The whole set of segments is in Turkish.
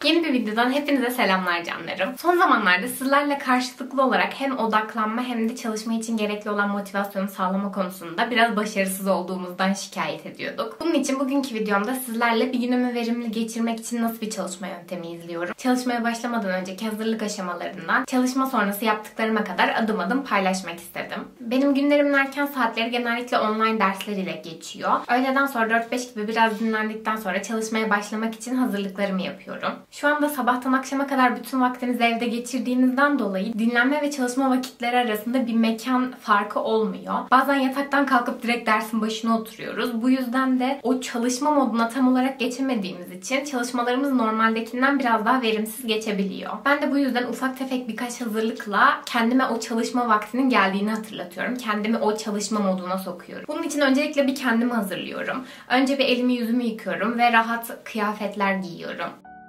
Yeni bir videodan hepinize selamlar canlarım. Son zamanlarda sizlerle karşılıklı olarak hem odaklanma hem de çalışma için gerekli olan motivasyonu sağlama konusunda biraz başarısız olduğumuzdan şikayet ediyorduk. Bunun için bugünkü videomda sizlerle bir günümü verimli geçirmek için nasıl bir çalışma yöntemi izliyorum, çalışmaya başlamadan önceki hazırlık aşamalarından çalışma sonrası yaptıklarıma kadar adım adım paylaşmak istedim. Benim günlerimin erken saatleri genellikle online dersler ile geçiyor. Öğleden sonra 4-5 gibi biraz dinlendikten sonra çalışmaya başlamak için hazırlıklarımı yapıyorum. Şu anda sabahtan akşama kadar bütün vaktinizi evde geçirdiğinizden dolayı dinlenme ve çalışma vakitleri arasında bir mekan farkı olmuyor. Bazen yataktan kalkıp direkt dersin başına oturuyoruz. Bu yüzden de o çalışma moduna tam olarak geçemediğimiz için çalışmalarımız normaldekinden biraz daha verimsiz geçebiliyor. Ben de bu yüzden ufak tefek birkaç hazırlıkla kendime o çalışma vaktinin geldiğini hatırlatıyorum. Kendimi o çalışma moduna sokuyorum. Bunun için öncelikle bir kendimi hazırlıyorum. Önce bir elimi yüzümü yıkıyorum ve rahat kıyafetler giyiyorum.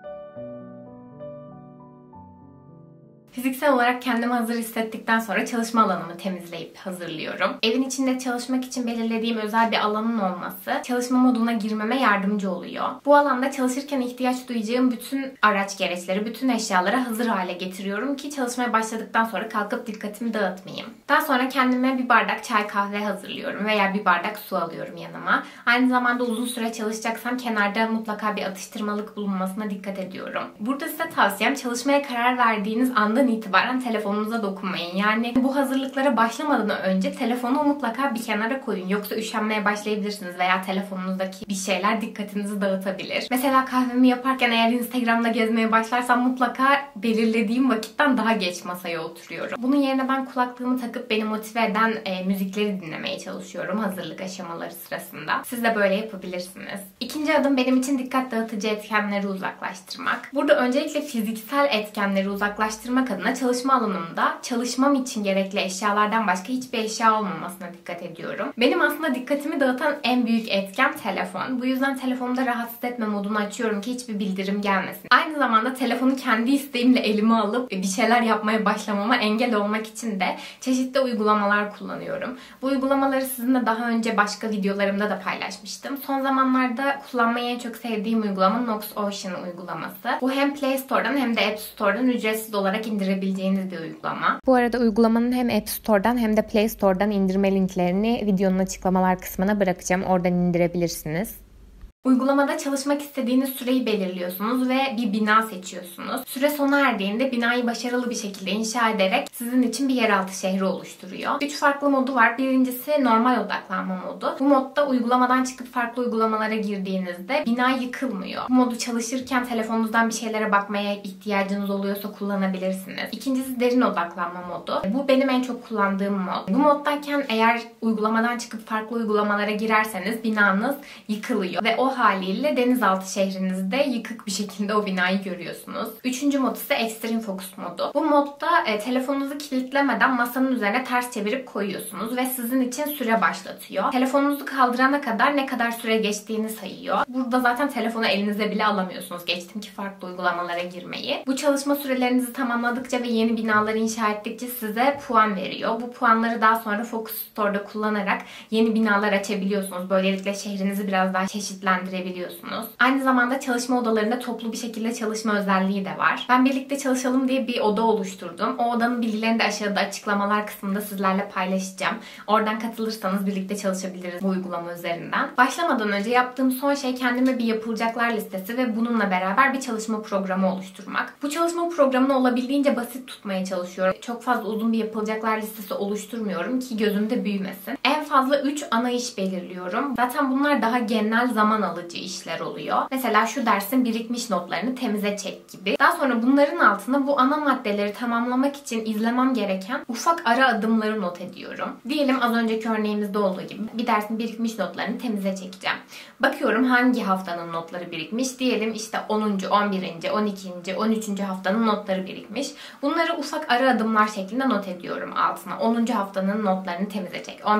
Fiziksel olarak kendimi hazır hissettikten sonra çalışma alanımı temizleyip hazırlıyorum. Evin içinde çalışmak için belirlediğim özel bir alanın olması çalışma moduna girmeme yardımcı oluyor. Bu alanda çalışırken ihtiyaç duyacağım bütün araç gereçleri, bütün eşyaları hazır hale getiriyorum ki çalışmaya başladıktan sonra kalkıp dikkatimi dağıtmayayım. Daha sonra kendime bir bardak çay kahve hazırlıyorum veya bir bardak su alıyorum yanıma. Aynı zamanda uzun süre çalışacaksam kenarda mutlaka bir atıştırmalık bulunmasına dikkat ediyorum. Burada size tavsiyem çalışmaya karar verdiğiniz andan itibaren telefonunuza dokunmayın. Yani bu hazırlıklara başlamadan önce telefonu mutlaka bir kenara koyun. Yoksa üşenmeye başlayabilirsiniz veya telefonunuzdaki bir şeyler dikkatinizi dağıtabilir. Mesela kahvemi yaparken eğer Instagram'da gezmeye başlarsam mutlaka belirlediğim vakitten daha geç masaya oturuyorum. Bunun yerine ben kulaklığımı takıp beni motive eden müzikleri dinlemeye çalışıyorum hazırlık aşamaları sırasında. Siz de böyle yapabilirsiniz. İkinci adım benim için dikkat dağıtıcı etkenleri uzaklaştırmak. Burada öncelikle fiziksel etkenleri uzaklaştırmak adına çalışma alanımda çalışmam için gerekli eşyalardan başka hiçbir eşya olmamasına dikkat ediyorum. Benim aslında dikkatimi dağıtan en büyük etken telefon. Bu yüzden telefonumda rahatsız etme modunu açıyorum ki hiçbir bildirim gelmesin. Aynı zamanda telefonu kendi isteğimle elime alıp bir şeyler yapmaya başlamama engel olmak için de çeşitli uygulamalar kullanıyorum. Bu uygulamaları sizinle daha önce başka videolarımda da paylaşmıştım. Son zamanlarda kullanmayı en çok sevdiğim uygulama Noxocean uygulaması. Bu hem Play Store'dan hem de App Store'dan ücretsiz olarak indirebileceğiniz bir uygulama. Bu arada uygulamanın hem App Store'dan hem de Play Store'dan indirme linklerini videonun açıklamalar kısmına bırakacağım. Oradan indirebilirsiniz. Uygulamada çalışmak istediğiniz süreyi belirliyorsunuz ve bir bina seçiyorsunuz. Süre sona erdiğinde binayı başarılı bir şekilde inşa ederek sizin için bir yeraltı şehri oluşturuyor. 3 farklı modu var. Birincisi normal odaklanma modu. Bu modda uygulamadan çıkıp farklı uygulamalara girdiğinizde bina yıkılmıyor. Bu modu çalışırken telefonunuzdan bir şeylere bakmaya ihtiyacınız oluyorsa kullanabilirsiniz. İkincisi derin odaklanma modu. Bu benim en çok kullandığım mod. Bu moddayken eğer uygulamadan çıkıp farklı uygulamalara girerseniz binanız yıkılıyor ve o haliyle denizaltı şehrinizde yıkık bir şekilde o binayı görüyorsunuz. Üçüncü mod ise Extreme Focus modu. Bu modda telefonunuzu kilitlemeden masanın üzerine ters çevirip koyuyorsunuz ve sizin için süre başlatıyor. Telefonunuzu kaldırana kadar ne kadar süre geçtiğini sayıyor. Burada zaten telefonu elinize bile alamıyorsunuz. Geçtim ki farklı uygulamalara girmeyi. Bu çalışma sürelerinizi tamamladıkça ve yeni binaları inşa ettikçe size puan veriyor. Bu puanları daha sonra Focus Store'da kullanarak yeni binalar açabiliyorsunuz. Böylelikle şehrinizi biraz daha çeşitlendirebiliyorsunuz. Aynı zamanda çalışma odalarında toplu bir şekilde çalışma özelliği de var. Ben birlikte çalışalım diye bir oda oluşturdum. O odanın bilgilerini de aşağıda açıklamalar kısmında sizlerle paylaşacağım. Oradan katılırsanız birlikte çalışabiliriz bu uygulama üzerinden. Başlamadan önce yaptığım son şey kendime bir yapılacaklar listesi ve bununla beraber bir çalışma programı oluşturmak. Bu çalışma programını olabildiğince basit tutmaya çalışıyorum. Çok fazla uzun bir yapılacaklar listesi oluşturmuyorum ki gözümde büyümesin. En fazla 3 ana iş belirliyorum. Zaten bunlar daha genel zaman alıcı işler oluyor. Mesela şu dersin birikmiş notlarını temize çek gibi. Daha sonra bunların altına bu ana maddeleri tamamlamak için izlemem gereken ufak ara adımları not ediyorum. Diyelim az önceki örneğimizde olduğu gibi bir dersin birikmiş notlarını temize çekeceğim. Bakıyorum hangi haftanın notları birikmiş. Diyelim işte 10. 11. 12. 13. haftanın notları birikmiş. Bunları ufak ara adımlar şeklinde not ediyorum altına. 10. haftanın notlarını temize çek. 11. haftanın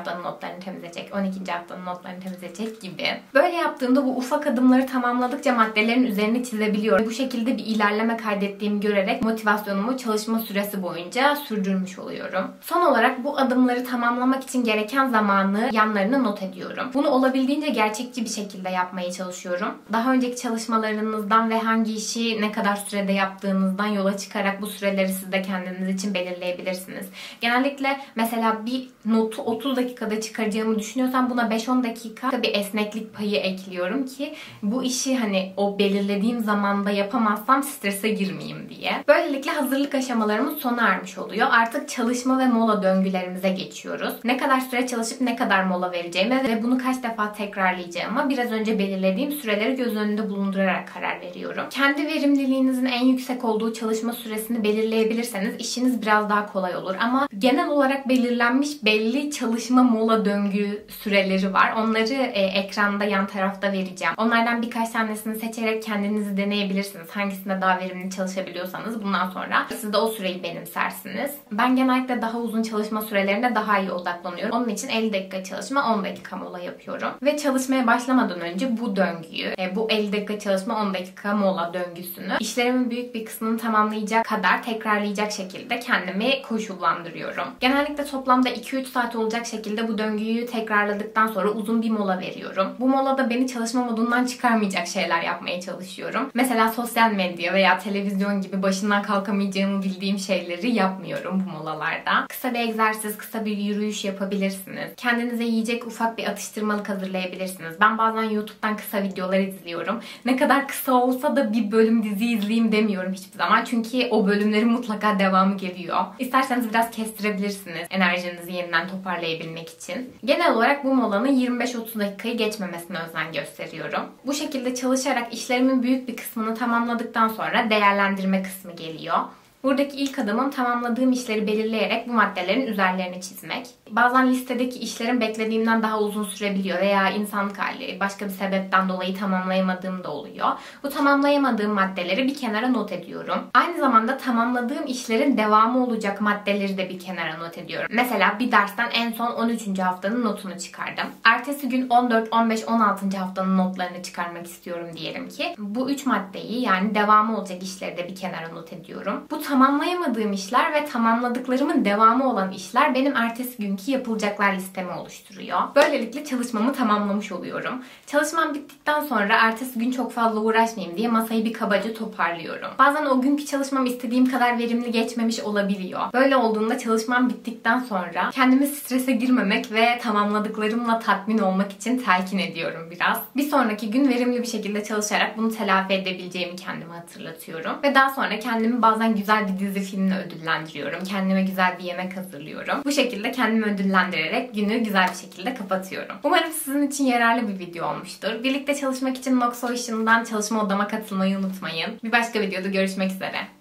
haftanın notlarını temizleyecek, 12. haftanın notlarını temizleyecek gibi. Böyle yaptığımda bu ufak adımları tamamladıkça maddelerin üzerini çizebiliyorum. Bu şekilde bir ilerleme kaydettiğimi görerek motivasyonumu çalışma süresi boyunca sürdürmüş oluyorum. Son olarak bu adımları tamamlamak için gereken zamanı yanlarına not ediyorum. Bunu olabildiğince gerçekçi bir şekilde yapmaya çalışıyorum. Daha önceki çalışmalarınızdan ve hangi işi ne kadar sürede yaptığınızdan yola çıkarak bu süreleri siz de kendiniz için belirleyebilirsiniz. Genellikle mesela bir notu 30 dakikada çıkaracağımı düşünüyorsam buna 5-10 dakika bir esneklik payı ekliyorum ki bu işi hani o belirlediğim zamanda yapamazsam strese girmeyeyim diye. Böylelikle hazırlık aşamalarımız sona ermiş oluyor. Artık çalışma ve mola döngülerimize geçiyoruz. Ne kadar süre çalışıp ne kadar mola vereceğime ve bunu kaç defa tekrarlayacağıma biraz önce belirlediğim süreleri göz önünde bulundurarak karar veriyorum. Kendi verimliliğinizin en yüksek olduğu çalışma süresini belirleyebilirseniz işiniz biraz daha kolay olur. Ama genel olarak belirlenmiş belli çalışma mola döngü süreleri var. Onları ekranda yan tarafta vereceğim. Onlardan birkaç tanesini seçerek kendinizi deneyebilirsiniz. Hangisinde daha verimli çalışabiliyorsanız bundan sonra siz de o süreyi benimsersiniz. Ben genellikle daha uzun çalışma sürelerinde daha iyi odaklanıyorum. Onun için 50 dakika çalışma, 10 dakika mola yapıyorum. Ve çalışmaya başlamadan önce bu döngüyü, bu 50 dakika çalışma, 10 dakika mola döngüsünü işlerimin büyük bir kısmını tamamlayacak kadar tekrarlayacak şekilde kendimi koşullandırıyorum. Genellikle toplamda 2-3 saat olacak şekilde bu döngüyü tekrarladıktan sonra uzun bir mola veriyorum. Bu molada beni çalışma modundan çıkarmayacak şeyler yapmaya çalışıyorum. Mesela sosyal medya veya televizyon gibi başından kalkamayacağımı bildiğim şeyleri yapmıyorum bu molalarda. Kısa bir egzersiz, kısa bir yürüyüş yapabilirsiniz. Kendinize yiyecek ufak bir atıştırmalık hazırlayabilirsiniz. Ben bazen YouTube'dan kısa videolar izliyorum. Ne kadar kısa olsa da bir bölüm dizi izleyeyim demiyorum hiçbir zaman. Çünkü o bölümlerin mutlaka devamı geliyor. İsterseniz biraz kestirebilirsiniz enerjinizi yeniden toparlayabilmek için. Genel olarak bu molanın 25-30 dakikayı geçmemesine özen gösteriyorum. Bu şekilde çalışarak işlerimin büyük bir kısmını tamamladıktan sonra değerlendirme kısmı geliyor. Buradaki ilk adımım tamamladığım işleri belirleyerek bu maddelerin üzerlerini çizmek. Bazen listedeki işlerin beklediğimden daha uzun sürebiliyor veya insanlık hali, başka bir sebepten dolayı tamamlayamadığım da oluyor. Bu tamamlayamadığım maddeleri bir kenara not ediyorum. Aynı zamanda tamamladığım işlerin devamı olacak maddeleri de bir kenara not ediyorum. Mesela bir dersten en son 13. haftanın notunu çıkardım. Ertesi gün 14, 15, 16. haftanın notlarını çıkarmak istiyorum diyelim ki. Bu 3 maddeyi yani devamı olacak işleri de bir kenara not ediyorum. Bu tamamlayamadığım işler ve tamamladıklarımın devamı olan işler benim ertesi günkü yapılacaklar listemi oluşturuyor. Böylelikle çalışmamı tamamlamış oluyorum. Çalışmam bittikten sonra ertesi gün çok fazla uğraşmayayım diye masayı bir kabaca toparlıyorum. Bazen o günkü çalışmam istediğim kadar verimli geçmemiş olabiliyor. Böyle olduğunda çalışmam bittikten sonra kendimi strese girmemek ve tamamladıklarımla tatmin olmak için telkin ediyorum biraz. Bir sonraki gün verimli bir şekilde çalışarak bunu telafi edebileceğimi kendime hatırlatıyorum. Ve daha sonra kendimi bazen güzel bir dizi filmle ödüllendiriyorum. Kendime güzel bir yemek hazırlıyorum. Bu şekilde kendimi ödüllendirerek günü güzel bir şekilde kapatıyorum. Umarım sizin için yararlı bir video olmuştur. Birlikte çalışmak için Noxotion'dan çalışma odama katılmayı unutmayın. Bir başka videoda görüşmek üzere.